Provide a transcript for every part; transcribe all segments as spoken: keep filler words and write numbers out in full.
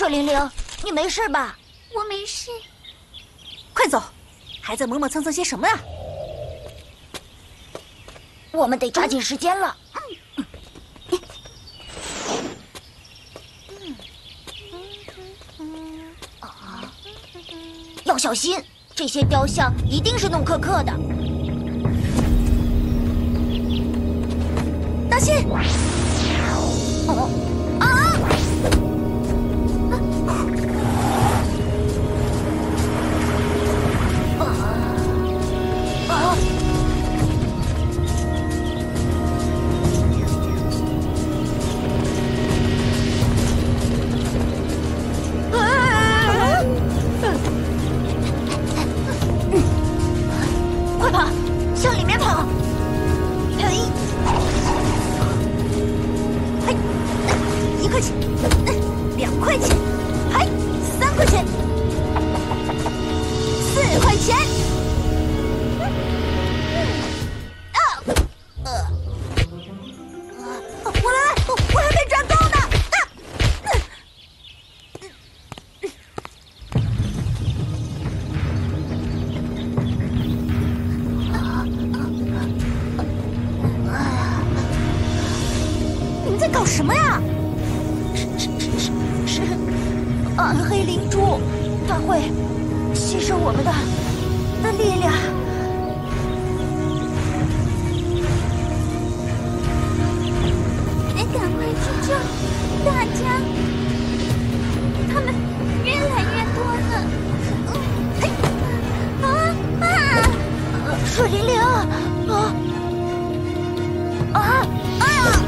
玲玲，你没事吧？ 我没事。 快走，还在磨磨蹭蹭些什么呀？ 我们得抓紧时间了。嗯啊，要小心，这些雕像一定是弄刻刻的。 当心！ 哦啊！啊啊！快跑，向里面跑！哎，哎，一块钱，两块钱，哎，三块钱，四块钱。啊，呃，我来，我我还没抓够呢。你们在搞什么呀？是是是是，暗黑灵珠，它会吸收我们的的力量。 得赶快去救大家，他们越来越多了。啊啊！ 水灵灵啊啊啊呀！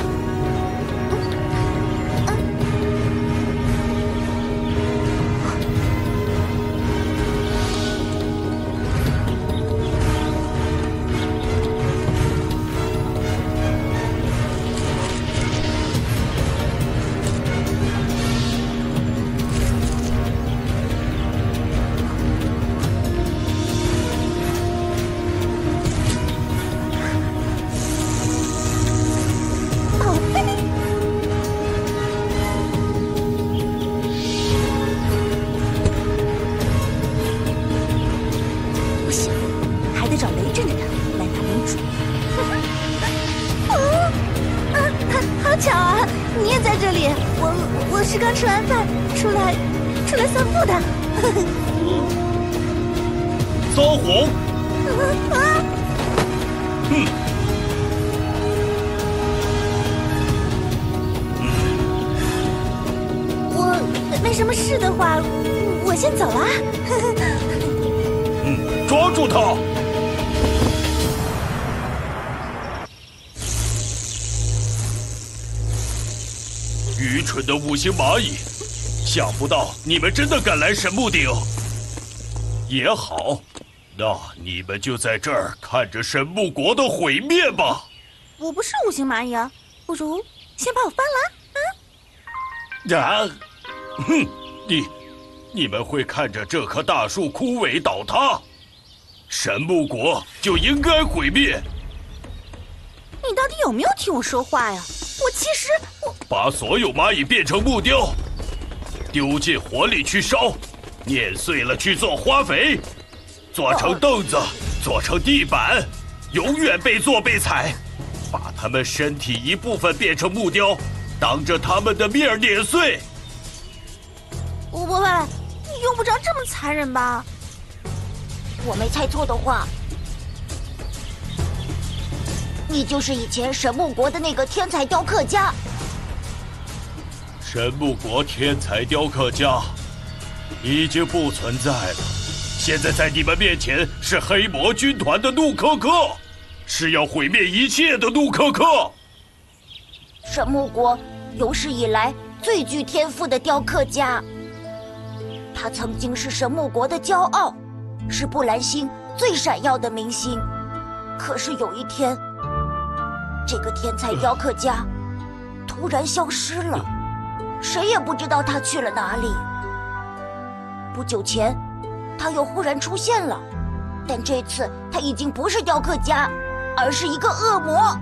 不行，还得找雷震的人来打领主。 哦，啊，好巧啊！你也在这里。我我是刚吃完饭出来出来散步的。 撒谎！ 啊！ 哼！ 我没什么事的话，我先走了。 嗯，抓住他！愚蠢的五星蚂蚁，想不到你们真的敢来神木顶。也好，那你们就在这儿看着神木国的毁灭吧。 我不是五星蚂蚁啊，不如先把我翻了啊！哼，你你们会看着这棵大树枯萎倒塌，神木国就应该毁灭。 你到底有没有听我说话呀？我其实我把所有蚂蚁变成木雕，丢进火里去烧，碾碎了去做花肥，做成凳子，做成地板，永远被做被踩。把它们身体一部分变成木雕，当着他们的面碾碎。 我不会，你用不着这么残忍吧？ 我没猜错的话，你就是以前神木国的那个天才雕刻家。 神木国天才雕刻家已经不存在了，现在在你们面前是黑魔军团的怒克克，是要毁灭一切的怒克克。 神木国有史以来最具天赋的雕刻家，他曾经是神木国的骄傲，是布兰星最闪耀的明星。可是有一天，这个天才雕刻家突然消失了，谁也不知道他去了哪里。不久前，他又忽然出现了，但这次他已经不是雕刻家，而是一个恶魔。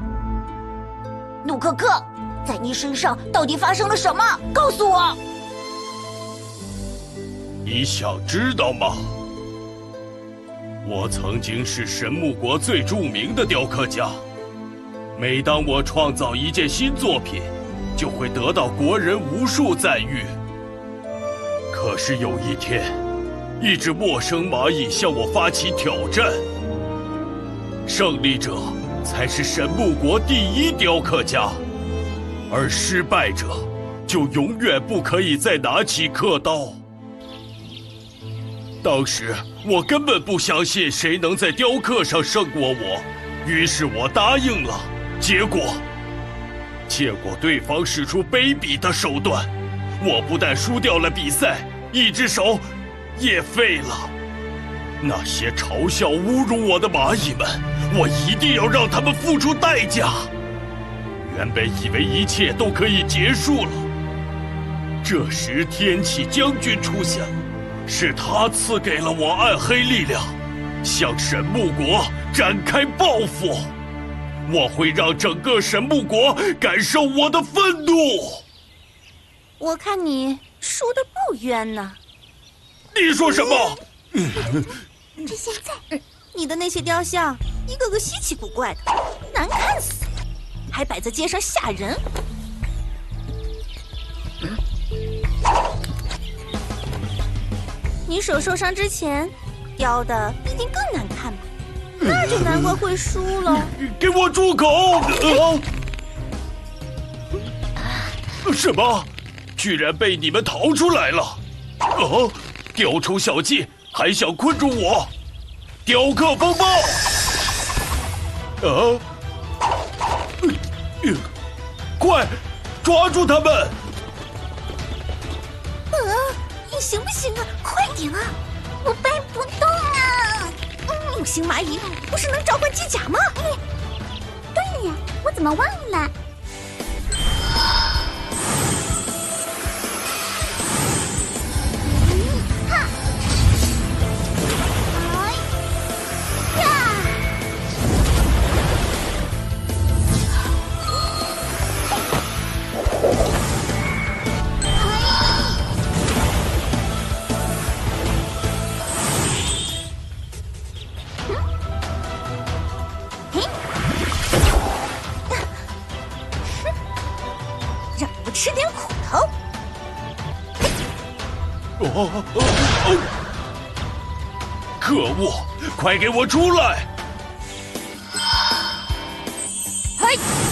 怒克克，在你身上到底发生了什么？告诉我！ 你想知道吗？我曾经是神木国最著名的雕刻家。每当我创造一件新作品，就会得到国人无数赞誉。可是有一天，一只陌生蚂蚁向我发起挑战。胜利者才是神木国第一雕刻家，而失败者就永远不可以再拿起刻刀。当时我根本不相信谁能在雕刻上胜过我，于是我答应了。结果，结果对方使出卑鄙的手段，我不但输掉了比赛，一只手也废了。那些嘲笑侮辱我的蚂蚁们，我一定要让他们付出代价。原本以为一切都可以结束了，这时天启将军出现了，是他赐给了我暗黑力量，向神木国展开报复。我会让整个神木国感受我的愤怒。 我看你输得不冤呢。 你说什么？ 这现在， 你的那些雕像，一个个稀奇古怪的，难看死了，还摆在街上吓人。你手受伤之前，雕的一定更难看吧？那就难怪会输了。 给我住口！呃、什么？居然被你们逃出来了！啊！雕虫小技，还想困住我？雕刻风暴！啊！呃、快抓住他们！ 呃，你行不行啊？快点啊！我搬不动啊！ 木星蚂蚁不是能召唤机甲吗？ 对呀，我怎么忘了？ 吃点苦头！ 哦哦哦！可恶！快给我出来！ 嘿！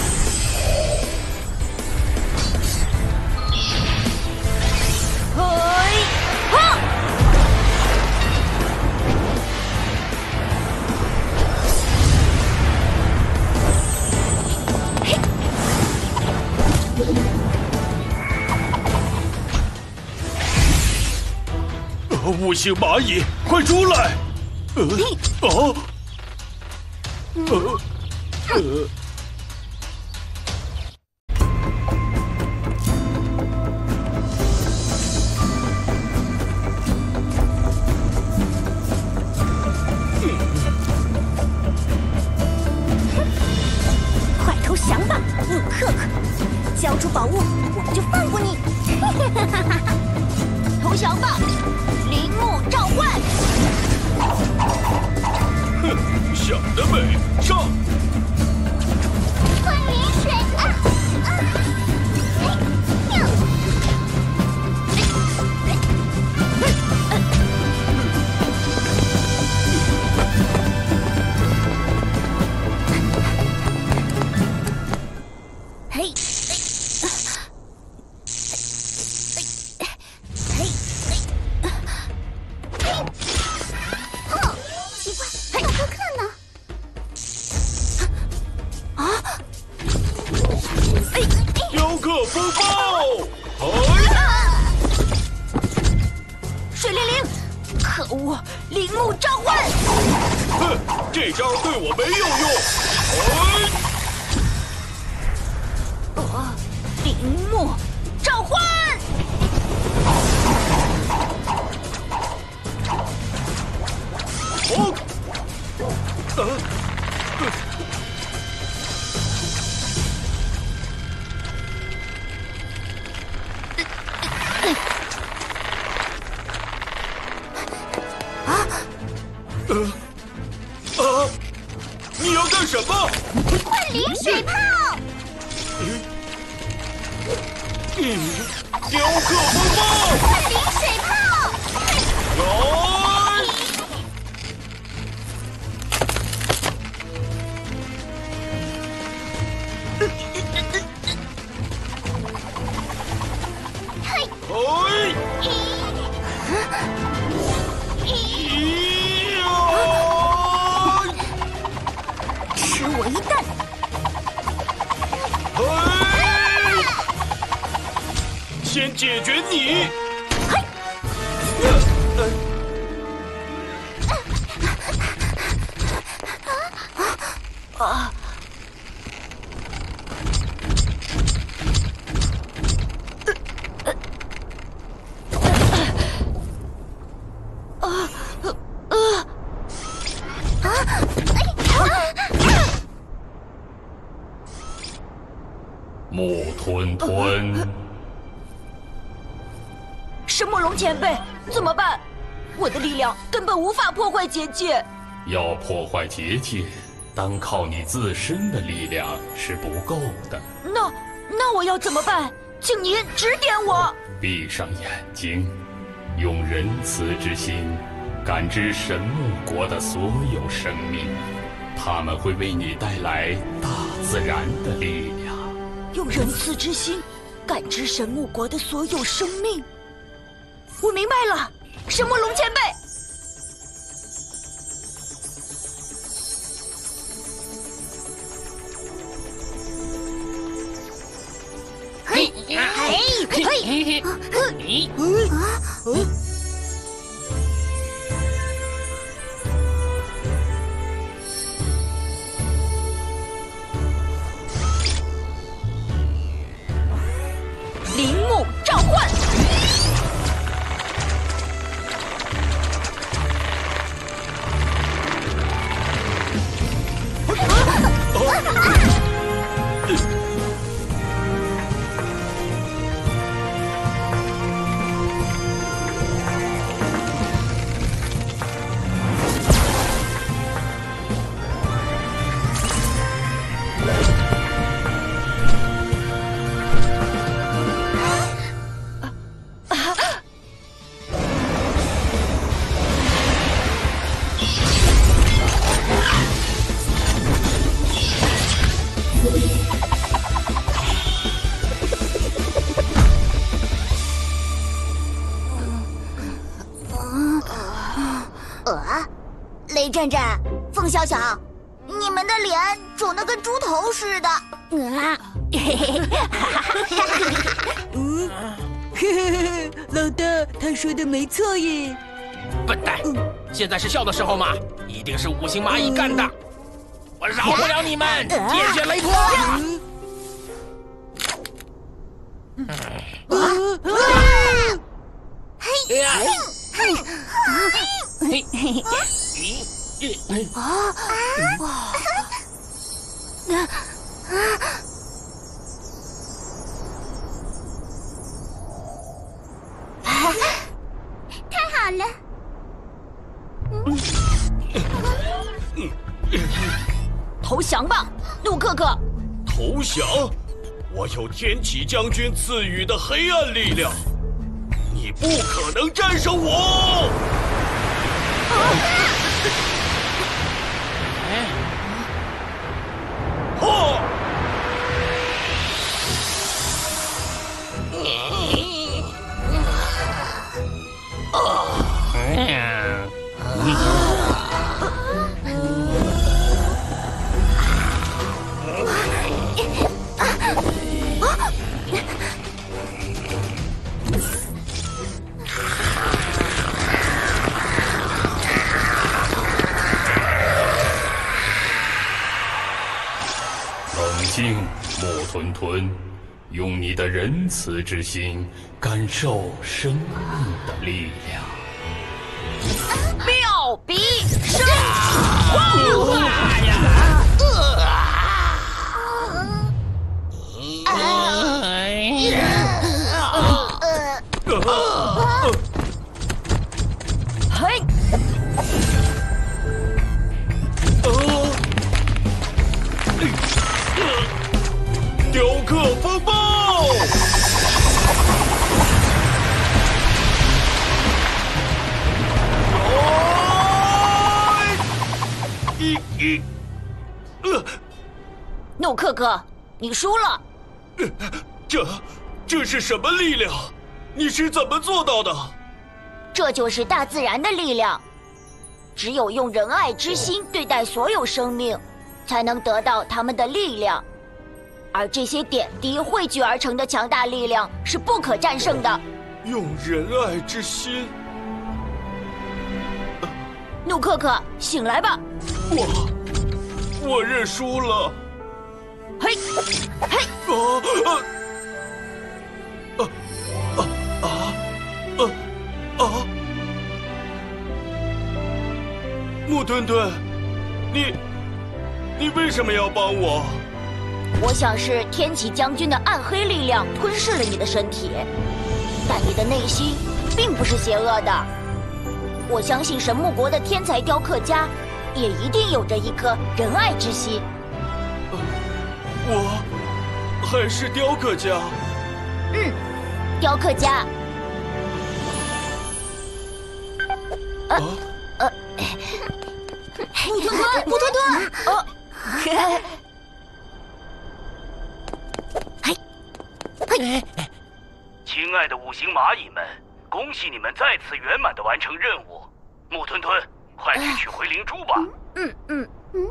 嘿！哈！ 五星蚂蚁，快出来！呃啊！呃呃。 快投降吧，木克克！交出宝物，我们就放过你！ 投降吧！铃木召唤！ 哼，想得美！上！ 换云水啊！啊！哎呦！ 嘿！ 风暴！ 水灵灵，可恶！铃木召唤！ 哼，这招对我没有用。 呃，铃木召唤！ 哦，呃。 要干什么？ 换淋水炮！ 雕刻风暴！ 换淋水炮！ 来！嘿！嘿！ 吃我一啖！ 先解决你！ 啊！ 木吞吞， 神木龙前辈，怎么办？我的力量根本无法破坏结界。 要破坏结界，单靠你自身的力量是不够的。 那那我要怎么办？请您指点我。 闭上眼睛，用仁慈之心感知神木国的所有生命，他们会为你带来大自然的力量。 用仁慈之心感知神木国的所有生命。我明白了，神木龙前辈。 嘿，嘿，嘿，嘿， 灵木召唤。 呃，雷震震，凤小小，你们的脸肿得跟猪头似的。啊，嘿嘿嘿， 嗯，嘿嘿嘿，老大，他说的没错耶。 笨蛋，现在是笑的时候吗？一定是五星蚂蚁干的，我饶不了你们！铁血雷霆！ 嘿，嘿，嘿，嘿，嘿，啊，哇，啊，啊，太好了！ 投降吧，陆克克！ 投降？我有天启将军赐予的黑暗力量，你不可能战胜我！哈！ 冷静，木吞吞，用你的仁慈之心感受生命的力量。 妙笔生嘿！ 雕刻风暴！一一，呃， 努克克，你输了。 这这是什么力量？你是怎么做到的？ 这就是大自然的力量。只有用仁爱之心对待所有生命，才能得到他们的力量。而这些点滴汇聚而成的强大力量是不可战胜的。 用仁爱之心。 努克克，醒来吧！ 我我认输了。 嘿，嘿！ 啊啊啊啊啊啊！木墩墩，你你为什么要帮我？ 我想是天启将军的暗黑力量吞噬了你的身体，但你的内心并不是邪恶的。我相信神木国的天才雕刻家，也一定有着一颗仁爱之心。 我还是雕刻家。 嗯，雕刻家。呃呃， 木墩墩，木墩墩， 哦， 嘿， 嘿， 亲爱的五行蚂蚁们，恭喜你们再次圆满的完成任务。木墩墩，快去取回灵珠吧。 嗯嗯嗯，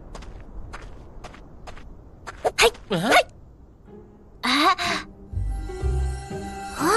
嘿，嘿，啊啊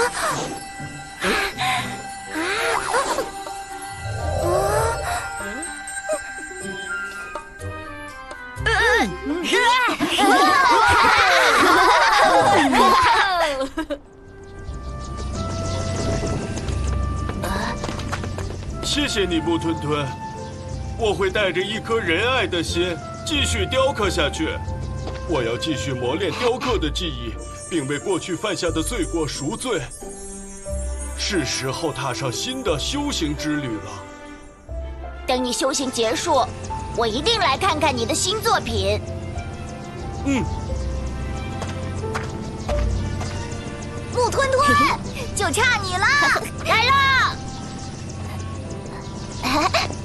谢谢你，木墩墩，我会带着一颗仁爱的心继续雕刻下去。我要继续磨练雕刻的技艺，并为过去犯下的罪过赎罪。是时候踏上新的修行之旅了。 等你修行结束，我一定来看看你的新作品。 嗯， 木墩墩，就差你了， 来啦！